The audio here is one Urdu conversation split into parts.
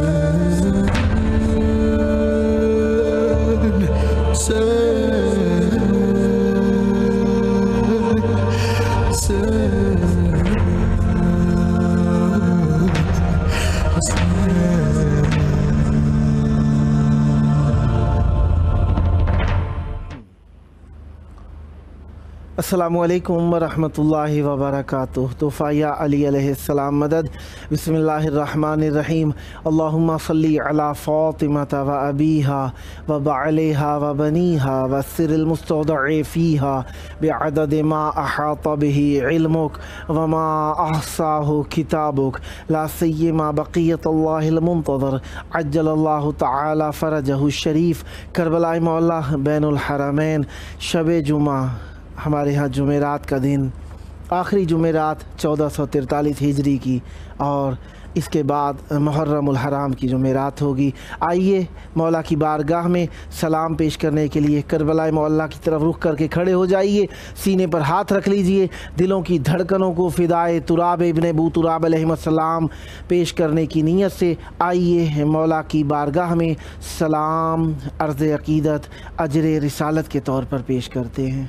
अस्सलामुअलैकुम वरहमतुल्लाहि वबरकातुह। तोहफ़ा या अली अलैहिस्सलाम मदद। बिस्मिल्लाहिर्रहमानिर्रहीम। अल्लाहुम्मा सल्ली अला फ़ातिमता व अबीहा व बअलिहा व बनीहा व सिरिल मुस्तौदअ फ़ीहा बिअदद मा अहाता बिही इल्मुक व मा अहसाहु किताबुक ला सिय्यमा बक़ियतुल्लाहिल मुंतज़र अज्जलल्लाहु तआला फ़रजहु शरीफ। करबला मौला बैनुल हरमैन, शब जुमा हमारे यहाँ जुमेरात का दिन, आखिरी जुमेरात 1443 हिजरी की, और इसके बाद मुहर्रमुल हराम की जुमेरात होगी। आइए मौला की बारगाह में सलाम पेश करने के लिए करबला मौला की तरफ रुख करके खड़े हो जाइए। सीने पर हाथ रख लीजिए। दिलों की धड़कनों को फ़िदाए तुराब इब्न अबू तुराब अलैहिस्सलाम पेश करने की नीयत से आइए मौला की बारगाह में सलाम अर्ज़ अक़ीदत अजर रिसालत के तौर पर पेश करते हैं।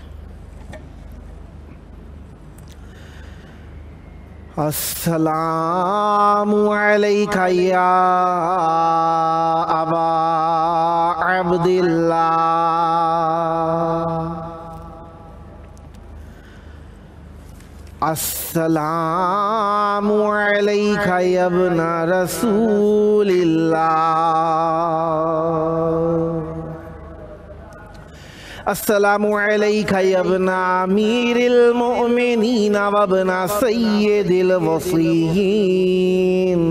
अस्सलामु अलैका या अबा अब्दिल्लाह, अस्सलामु अलैका या इब्ना रसूलिल्लाह, अस्सलामु अलैका या इब्ना अमीरिल मुमिनीन व इब्ना सय्यिदिल वसीय्यीन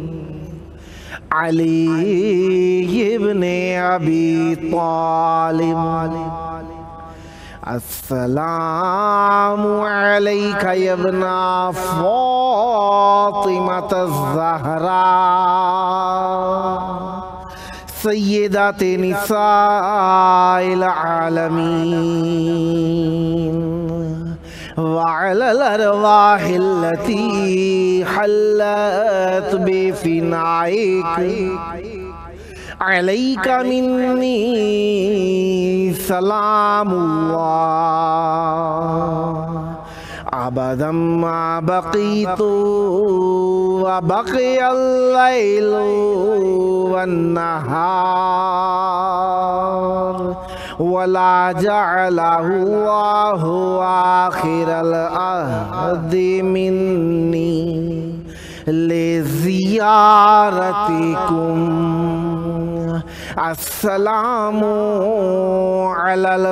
अली इब्ने अबी तालिब, अस्सलामु अलैका या इब्ना फ़ातिमतज़ ज़हरा सय्यिदाते निसाइल आलमीन वअलल अरवाहिल्लती हल्लत बिफ़िनाइक अलैका मिन्नी सलामुल्लाह अबदम मा बक़ीतु व बक़ियल लैलु वन्नहार वला जअलहु अल्लाहु आखिरल अहदी मिन्नी लिज़ियारतिकुम। अस्सलामु अलल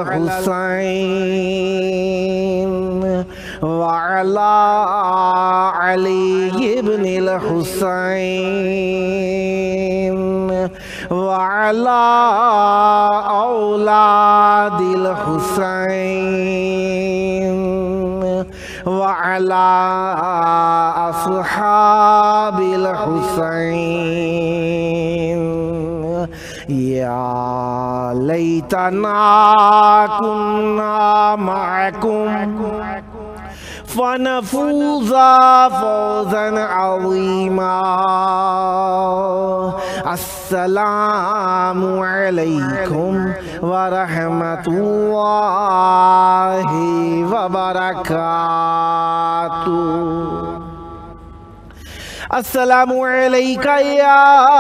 हुसैन वअला अली इब्निल हुसैन वअला औलादिल हुसैन वअला अस्हाबिल हुसैन। या लैतना कुन्ना मअकुम फ़नफ़ूज़ा फ़ौज़न अज़ीमा। अस्सलामु अलैकुम व रहमतुल्लाहि व बरकातुहू। अस्सलामु अलैका या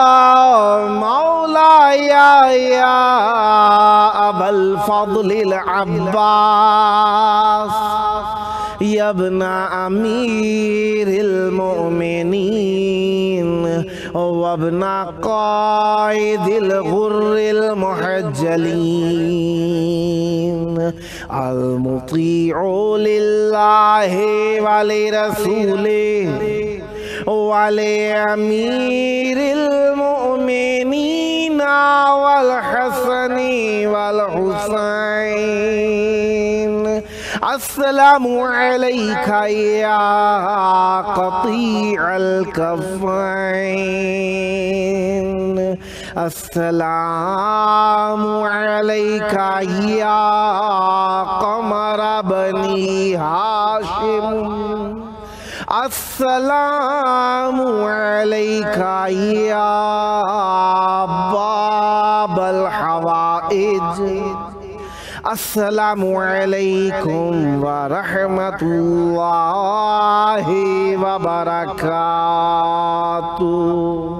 मौलाया या अबल फ़ज़लिल अब्बास या इब्ना अमीरिल मुमिनीन व इब्ना क़ाइदिल गुर्रिल मुहज्जलीन अल मुतीउ लिल्लाहि व लिरसूलिहि वाले अमीरिल मुमिनीन वल हसनी वल हुसैन। अस्सलामु अलैका या क़तीअल कफ़ैन, अस्सलामु अलैका या क़मर बनी हाशिम, अस्सलामु अलैका या बाबल हवाइज, अस्सलामु अलैकुम व रहमतुल्लाहि व बरकातुहू।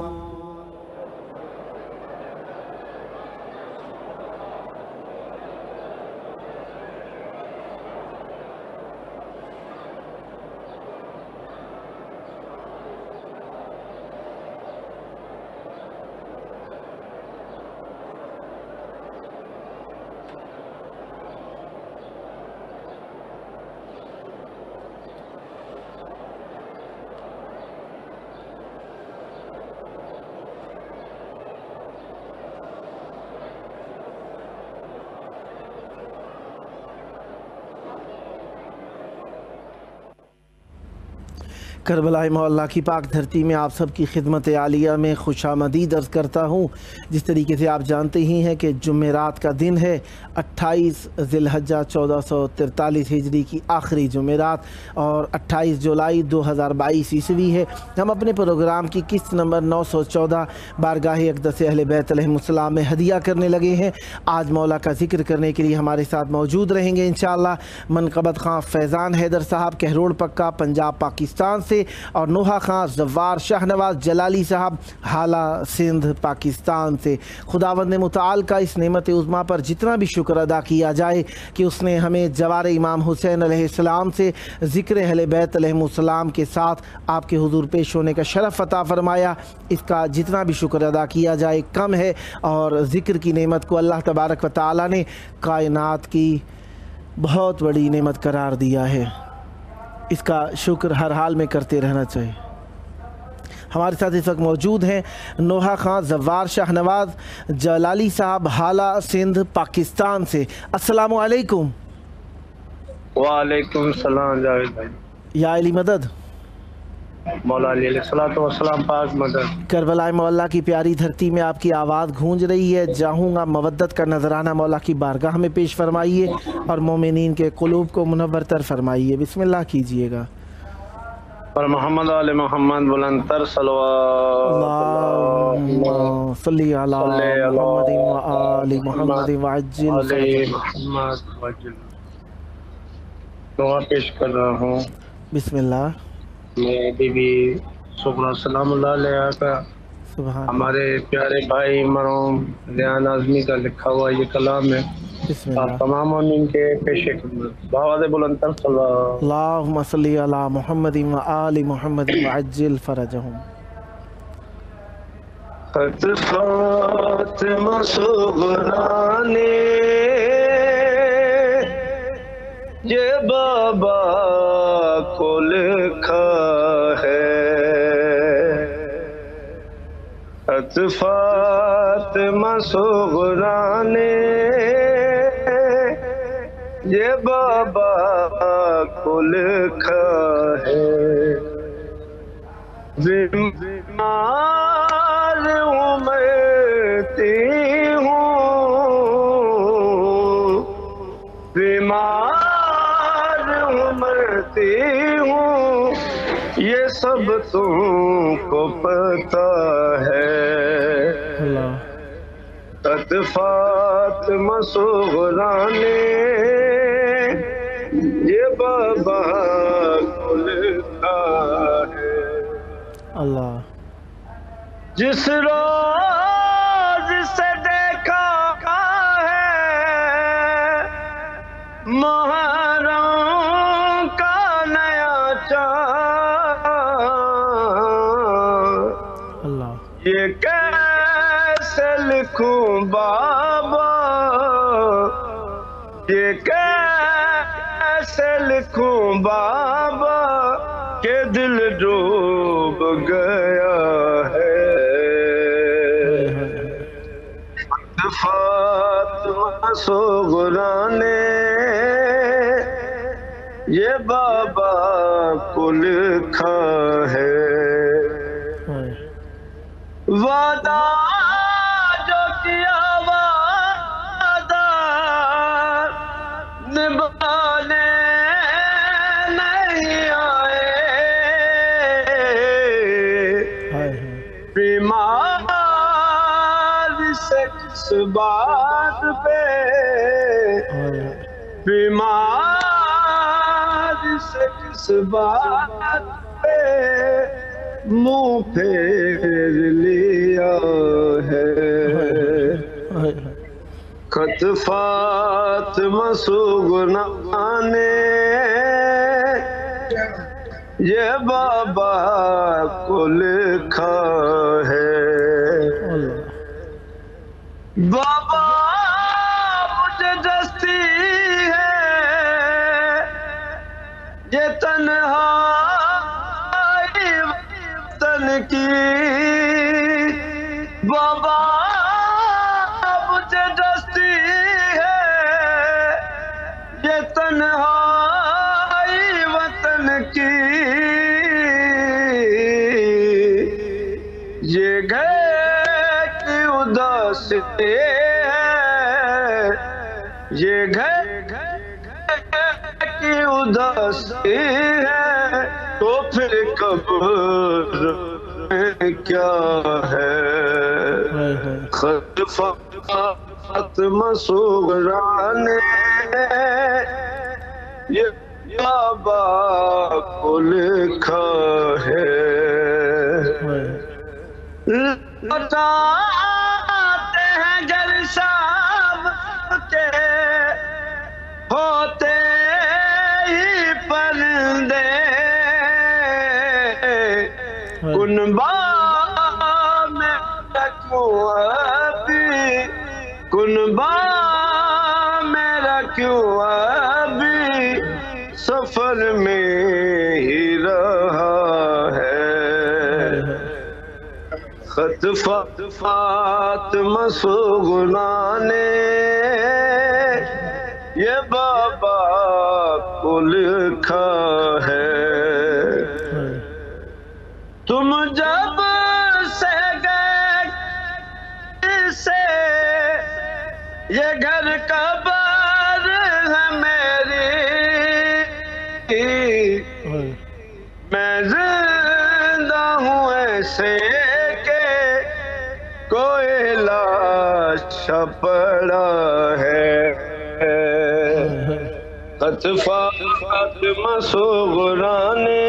کربلا مولا کی پاک دھرتی میں آپ سب کی خدمت عالیہ میں خوشامدید عرض کرتا ہوں۔ جس طریقے سے آپ جانتے ہی ہیں کہ جمعرات کا دن ہے، 28 ذی الحجہ 1443 ہجری کی آخری جمعرات اور 28 جولائی 2022 عیسوی ہے۔ ہم اپنے پروگرام کی قسط نمبر 914 بارگاہ اقدس اہل بیت علیہم السلام میں ہدیہ کرنے لگے ہیں۔ آج مولا کا ذکر کرنے کے لیے ہمارے ساتھ موجود رہیں گے انشاءاللہ منقبت خان فیضان حیدر صاحب کہروڑ پکا پنجاب پاکستان سے، اور نوحہ خان زوار شاہنواز جلالی صاحب حالہ سندھ پاکستان سے۔ خداوند متعال کا اس نعمت عظمیٰ پر جتنا بھی شکر ادا کیا جائے کہ اس نے ہمیں جوار امام حسین علیہ السلام سے ذکر اہل بیت علیہم السلام کے ساتھ آپ کے حضور پیش ہونے کا شرف عطا فرمایا، اس کا جتنا بھی شکر ادا کیا جائے کم ہے، اور ذکر کی نعمت کو اللہ تبارک و تعالی نے کائنات کی بہت بڑی نعمت قرار دیا ہے، اس کا شکر ہر حال میں کرتے رہنا چاہیے۔ ہمارے ساتھ اس وقت موجود ہیں نوحہ خان زوار شاہنواز جلالی صاحب حالہ سندھ پاکستان سے۔ السلام علیکم۔ وعلیکم السلام جاوید بھائی۔ یا علی مدد، مولا علیہ الصلوۃ والسلام پاک مدد۔ کربلا مولا کی پیاری دھرتی میں آپ کی آواز گونج رہی ہے، چاہوں گا محبت کا نذرانہ مولا کی بارگاہ میں پیش فرمائیے اور مومنین کے قلوب کو منور تر فرمائیے۔ بسم اللہ کیجئے گا۔ اور محمد آل محمد بلند تر صلوات اللہم صلی علی محمد و آل محمد وعجل فرجہ۔ دعا پیش کر رہا ہوں۔ بسم اللہ۔ میں بی بی سغرا سلام اللہ علیہ کا سبحان ہمارے پیارے بھائی مرحوم ریان اعظمی کا لکھا ہوا یہ کلام ہے، بسم اللہ۔ تمام مومنین کے پیش خدمت بآواز بلند تر صلوات۔ اللہم صلی علی محمد و آل محمد وعجل فرجہم۔ خط فاطمہ سغرا نے یہ بابا کو لکھا ہے، خط فاطمہ سغرا نے یہ بابا کو لکھا ہے، بیمار مرتی ہوں، بیمار مرتی ہوں، یہ سب تم کو پتا ہے، خط فاطمہ سغرا نے یہ بابا کو لکھا ہے۔ اللہ جس روز سے دیکھا ہے محرم کا نیا چاند، اللہ یہ کیسے لکھوں بابا، یہ کیسے لکھوں بابا کہ دل ڈوب گیا ہے، فاطمہ سغرا نے یہ بابا کو لکھا ہے، وعدہ جو کیا وعدہ نبھانے نہیں آئے، کس بات پہ بیمار سے کس بات پہ منہ پھیر لیا ہے خط فاطمہ سوگنا نے یہ بابا کو لکھا ہے بابا مجھے دستی ہے یہ تنہائی وطن کی بابا مجھے دستی ہے یہ تنہائی وطن کی یہ گھر کی اداسی ہے یہ گھر کی اداسی ہے تو پھر قبر میں کیا ہے خط فاطمہ سغرا نے یہ بابا کو لکھا ہے لوٹاتے ہیں گھر شام کے ہوتے ہی پرندے کنبا میں رکھوں ابھی کنبا میں رکھوں ابھی سفر میں ہی رہا ہے خط فاطمہ سغرا نے یہ بابا کو لکھا ہے تم جب سے گئے سے یہ گھر قبر ہے میری میں زندہ ہوں ایسے کہ کوئی لاش پڑا ہے خط فاطمہ سغرا نے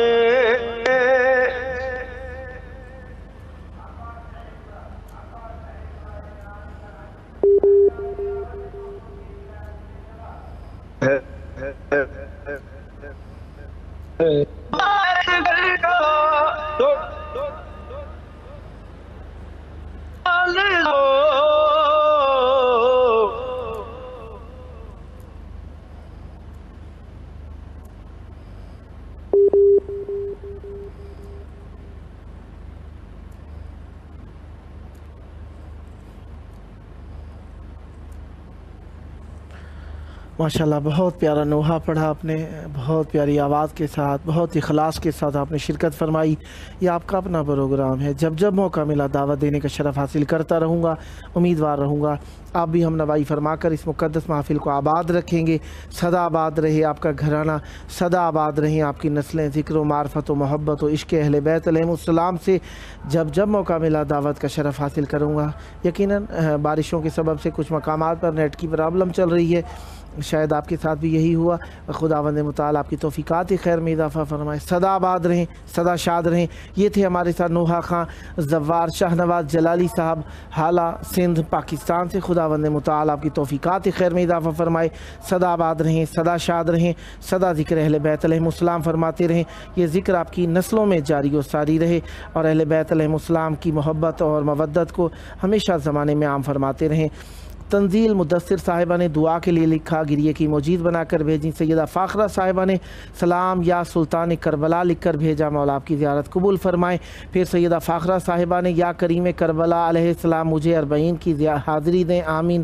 ماشاءاللہ بہت پیارا نوحہ پڑھا آپ نے، بہت پیاری آواز کے ساتھ، بہت اخلاص کے ساتھ آپ نے شرکت فرمائی۔ یہ آپ کا اپنا پروگرام ہے، جب جب موقع ملا دعوت دینے کا شرف حاصل کرتا رہوں گا، امیدوار رہوں گا آپ بھی ہم نوائی فرما کر اس مقدس محفل کو آباد رکھیں گے۔ صدا آباد رہے آپ کا گھرانہ، صدا آباد رہیں آپ کی نسلیں، ذکر و معرفت و محبت و عشق اہل بیت علیہم السلام سے جب جب موقع ملا دعوت کا شرف حاصل کروں گا۔ یقیناً بارشوں کے سبب سے کچھ مقامات پر نیٹ کی پرابلم چل رہی ہے، شاید آپ کے ساتھ بھی یہی ہوا۔ خداوند متعال آپ کی توفیقات خیر میں اضافہ فرمائے، صدا آباد رہیں، صدا شاد رہیں۔ یہ تھے ہمارے ساتھ نوحہ خان زوار شاہ نواز جلالی صاحب، حالہ سندھ پاکستان سے۔ خداوند متعال آپ کی توفیقات خیر میں اضافہ فرمائے، صدا آباد رہیں، صدا شاد رہیں، صدا ذکر اہل بیت علیہم السلام فرماتے رہیں۔ یہ ذکر آپ کی نسلوں میں جاری و ساری رہے اور اہل بیت علیہم السلام کی محبت اور مودت کو ہمیشہ زمانے میں عام فرماتے رہیں۔ تنزیل مدثر صاحبہ نے دعا کے لیے لکھا، گریے کی موجید بنا کر بھیجیں۔ سیدہ فاخرہ صاحبہ نے سلام یا سلطان کربلا لکھ کر بھیجا، مولا آپ کی زیارت قبول فرمائیں۔ پھر سیدہ فاخرہ صاحبہ نے یا کریم کربلا علیہ السلام مجھے 40 کی حاضری دیں، آمین،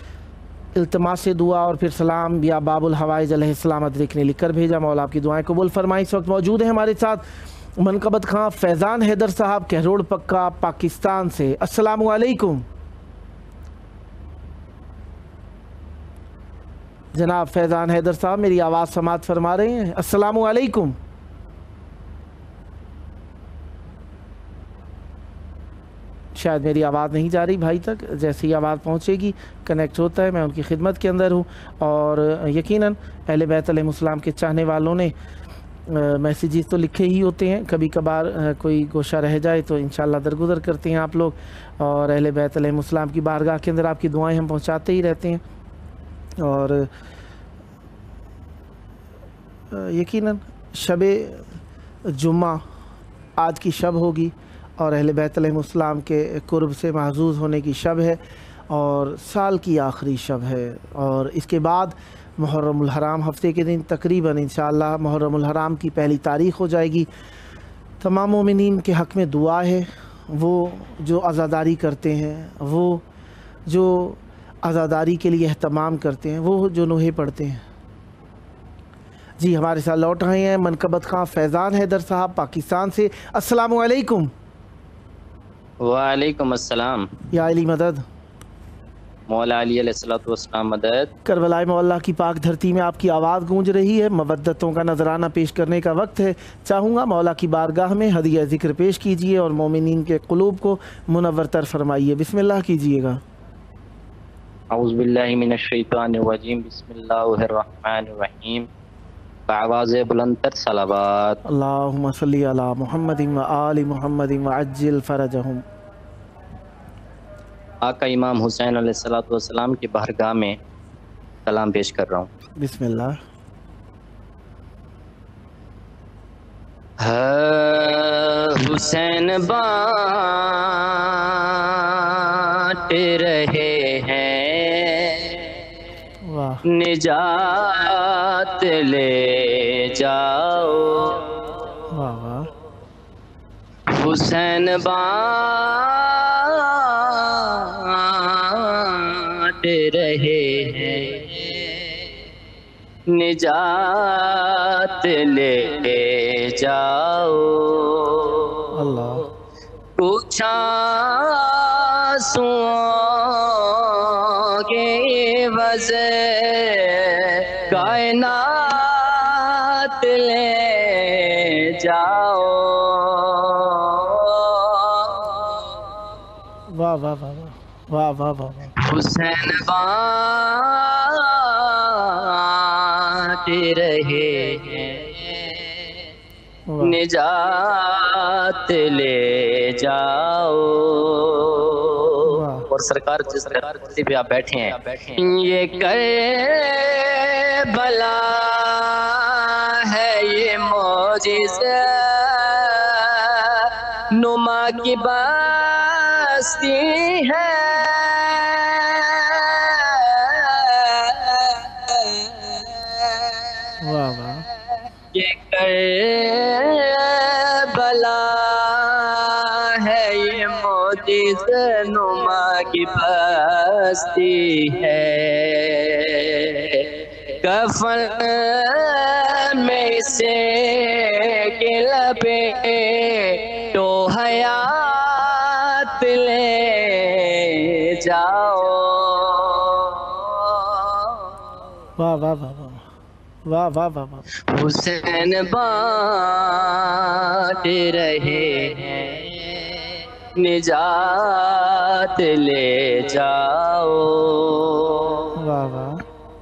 التماس سے دعا، اور پھر سلام یا باب الحوائج علیہ السلام ادرک نے لکھ کر بھیجا، مولا آپ کی دعائیں قبول فرمائیں۔ اس وقت موجود ہیں ہمارے ساتھ منقبت خان فیضان حیدر صاحب کہروڑ پکا پاکستان سے۔ السلام علیکم جناب فیضان حیدر صاحب، میری آواز سماعت فرما رہے ہیں؟ السلام علیکم۔ شاید میری آواز نہیں جا رہی بھائی تک، جیسے ہی آواز پہنچے گی کنیکٹ ہوتا ہے، میں ان کی خدمت کے اندر ہوں۔ اور یقیناً اہل بیت علیہ السلام کے چاہنے والوں نے میسیجز تو لکھے ہی ہوتے ہیں، کبھی کبھار کوئی گوشہ رہ جائے تو انشاءاللہ درگزر کرتے ہیں آپ لوگ، اور اہل بیت علیہ السلام کی بارگاہ کے اندر آپ کی دعائیں ہم پہنچاتے ہی رہتے ہیں۔ اور یقیناً شب جمعہ آج کی شب ہوگی، اور اہل بیت علیہ السلام کے قرب سے محظوظ ہونے کی شب ہے، اور سال کی آخری شب ہے، اور اس کے بعد محرم الحرام ہفتے کے دن تقریباً انشاءاللہ محرم الحرام کی پہلی تاریخ ہو جائے گی۔ تمام مومنین کے حق میں دعا ہے، وہ جو عزاداری کرتے ہیں، وہ جو عزاداری کے لیے اہتمام کرتے ہیں، وہ جو نوحے پڑھتے ہیں۔ جی ہمارے ساتھ لوٹ آئے ہیں منقبت خان فیضان حیدر صاحب پاکستان سے۔ السلام علیکم۔ وعلیکم السلام۔ یا علی مدد۔ مولا علی علیہ الصلوۃ والسلام مدد۔ کربلائے مولا کی پاک دھرتی میں آپ کی آواز گونج رہی ہے، مودتوں کا نذرانہ پیش کرنے کا وقت ہے۔ چاہوں گا مولا کی بارگاہ میں ہدیہ ذکر پیش کیجئے اور مومنین کے قلوب کو منور تر فرمائیے۔ بسم اللہ کیجئے گا۔ اعوذ باللہ من الشیطان الرجیم، بسم اللہ الرحمن الرحیم۔ بآواز بلند تر صلوات۔ اللہم صلی علی محمد و آل محمد وعجل فرجہم۔ آقا امام حسین علیہ الصلوۃ والسلام کی بارگاہ میں سلام پیش کر رہا ہوں۔ بسم اللہ۔ حسین بانٹ رہے ہیں، واہ نجات لے جاؤ، واہ واہ۔ حسین بانٹ رہے ہیں، نجات لے جاؤ۔ اللہ کچھ آنسوؤں کے عوض کائنات لے جاؤ۔ واہ واہ واہ واہ واہ واہ واہ۔ حسین بانٹ رہے ہیں، نجات لے جاؤ۔ اور سرکار جس کرسی پہ آپ بیٹھے ہیں، یہ کربلا ہے، یہ معجزہ نما کی بستی ہے۔ واہ واہ۔ یہ کربلا ہے، یہ معجزہ نما کی بستی ہے۔ کفن میں اسے کے لبے تو حیات لے جاؤ۔ واہ واہ واہ واہ واہ واہ واہ واہ۔ حسین بانٹ رہے ہیں، نجات لے جاؤ۔ واہ واہ۔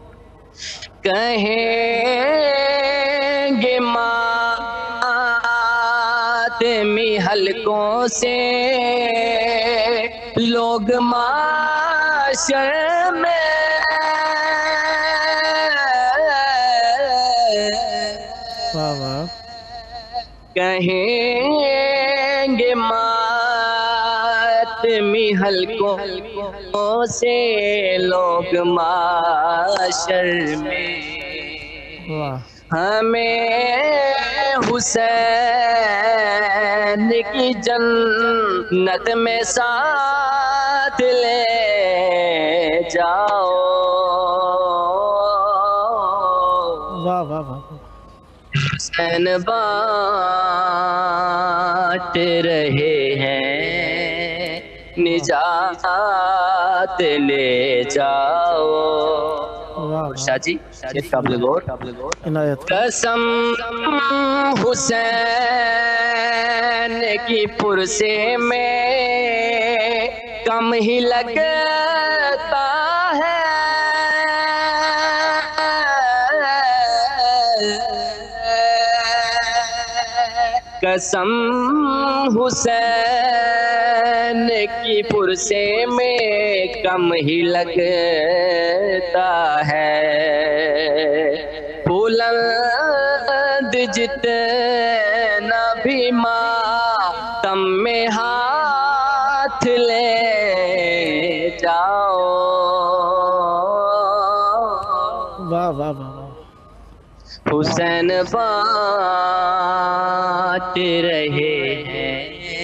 کہیں گے ماتمی حلقوں سے لوگ معاشر میں، واہ واہ۔ کہیں گے ماتمی حلقوں سے لوگ معاشر میں، واہ ہمیں حسین کی جنت میں ساتھ لے جاؤ۔ واہ واہ واہ۔ حسین بانٹ رہے ہیں، نجات لے جاؤ۔ واہ شاہ جی قابل غور۔ عنایت۔ قسم حسین کی پرسے میں کم ہی لگتا ہے قسم حسین کی پرسے میں کم ہی لگتا ہے بلند جتنا بھی ماتم میں ہاتھ لے جاؤ واہ واہ واہ حسین بانٹ رہے ہیں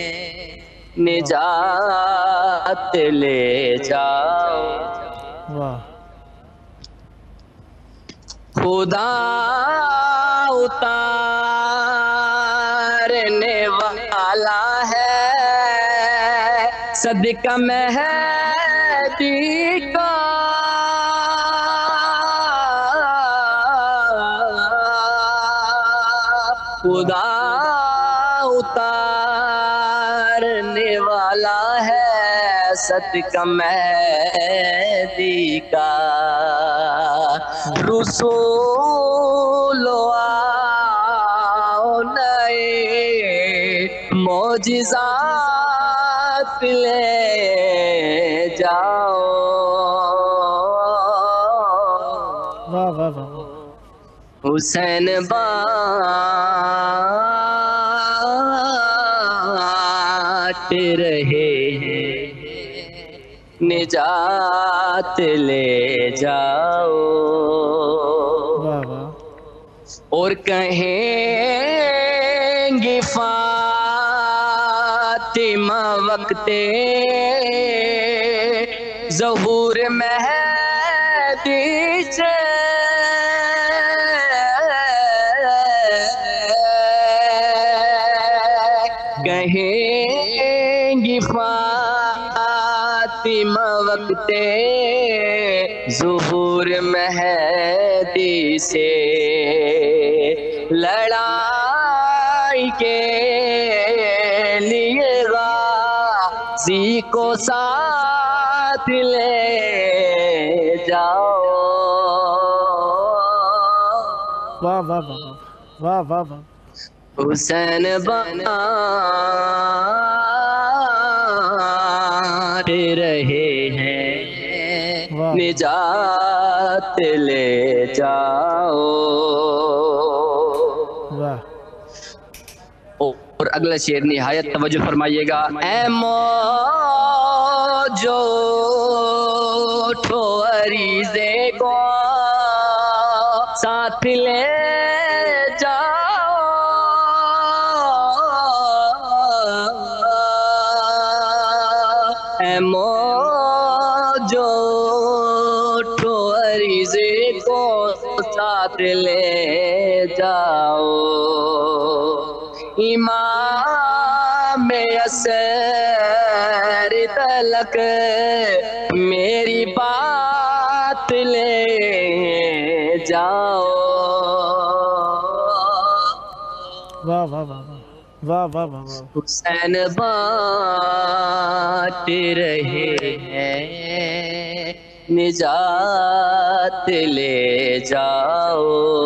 نجات لے جاؤ واہ خدا اتارنے والا ہے صدقہ مہدی کا خدا اتارنے والا ہے صدقہ مہدی کا رسول آؤ نئے معجزات لے جاؤ واہ واہ واہ حسین بانٹ رہے ہیں نجات لے جاؤ واہ واہ اور کہیں گی فاطمہ وقت ظہور مہدی سے کہیں گی فاطمہ وقت ظہور مہدی سے لڑائی کے لیے غازی کو ساتھ لے جاؤ واہ واہ واہ واہ واہ واہ حسین بانٹ رہے ہیں واہ نجات لے جاؤ واہ اور اگلا شعر نہایت توجہ فرمائیے گا اے موجو اٹھو عریضے کو ساتھ لے اے موجو اٹھو عریضے کو ساتھ لے جاؤ امام اثر تلک میری بات لے جاؤ واہ واہ واہ واہ واہ واہ واہ حسین بانٹ رہے ہیں نجات لے جاؤ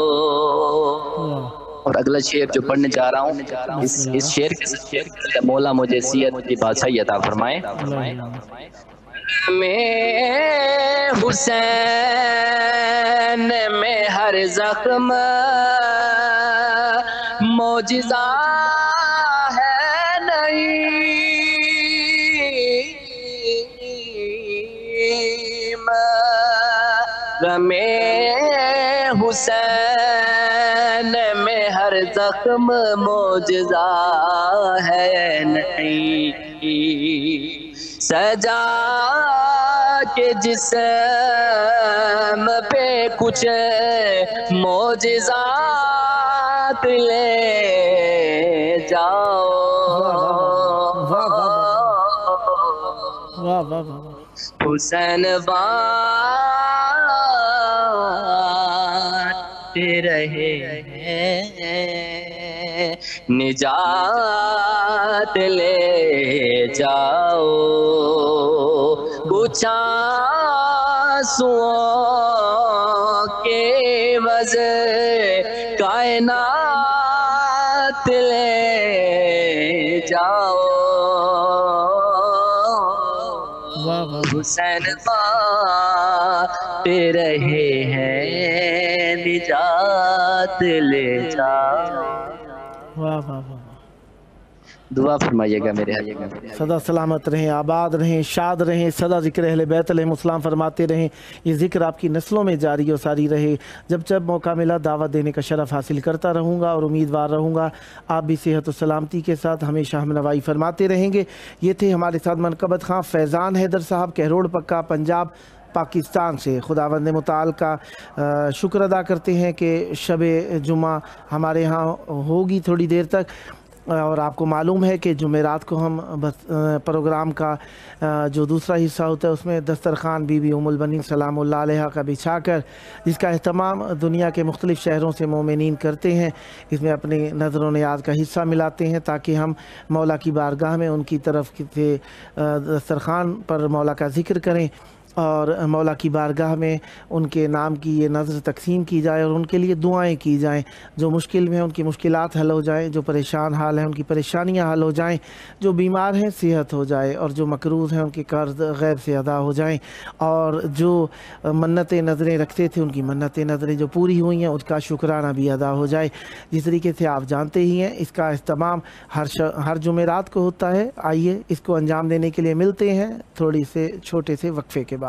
اور اگلا شعر جو پڑھنے جا رہا ہوں اس شعر کے ساتھ مولا مجھے سیرت کی بادشاہی عطا فرمائے میں حسین میں ہر زخم معجزہ ہے نہیں غم حسین میں ہر زخم معجزہ ہے نہیں سجا کے جسم پہ کچھ معجزات لے جاؤ واہ واہ حسین بانٹ رہے ہیں نجات لے جاؤ پوچھا آنسوؤں کے وجہ کائنات لے جاؤ حسین پاتے رہے ہیں نجات لے جاؤ. واہ واہ واہ. دعا فرمائیے گا میرے حاجی. سدا سلامت رہیں، آباد رہیں، شاد رہیں، سدا ذکر اہل بیت علیہ السلام فرماتے رہیں. یہ ذکر آپ کی نسلوں میں جاری و ساری رہے. جب جب موقع ملا دعوت دینے کا شرف حاصل کرتا رہوں گا اور امیدوار رہوں گا آپ بھی صحت و سلامتی کے ساتھ ہمیشہ ہم نوائی فرماتے رہیں گے. یہ تھے ہمارے ساتھ منقبت خاں فیضان حیدر صاحب، کہروڑ پکا، پنجاب، پاکستان سے. خداوند متعال کا شکر ادا کرتے ہیں کہ شب جمعہ ہمارے ہاں ہوگی تھوڑی دیر تک، اور آپ کو معلوم ہے کہ جمعرات کو ہم پروگرام کا جو دوسرا حصہ ہوتا ہے اس میں دسترخوان بی بی ام البنین سلام اللہ علیہ کا بچھا کر، جس کا اہتمام دنیا کے مختلف شہروں سے مومنین کرتے ہیں، اس میں اپنی نظر و نیاز کا حصہ ملاتے ہیں تاکہ ہم مولا کی بارگاہ میں ان کی طرف سے دسترخوان پر مولا کا ذکر کریں اور مولا کی بارگاہ میں ان کے نام کی یہ نظر تقسیم کی جائے اور ان کے لیے دعائیں کی جائیں. جو مشکل میں ہیں ان کی مشکلات حل ہو جائیں، جو پریشان حال ہیں ان کی پریشانیاں حل ہو جائیں، جو بیمار ہیں صحت ہو جائے، اور جو مقروض ہیں ان کے قرض غیب سے ادا ہو جائیں، اور جو منتیں نظریں رکھتے تھے ان کی منتیں نظریں جو پوری ہوئی ہیں اس کا شکرانہ بھی ادا ہو جائے. جس طریقے سے آپ جانتے ہی ہیں اس کا اہتمام ہر جمعرات کو ہوتا ہے. آئیے اس کو انجام دینے کے لیے ملتے ہیں تھوڑی سے چھوٹے سے وقفے کے بعد.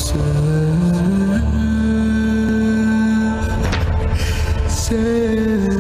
Say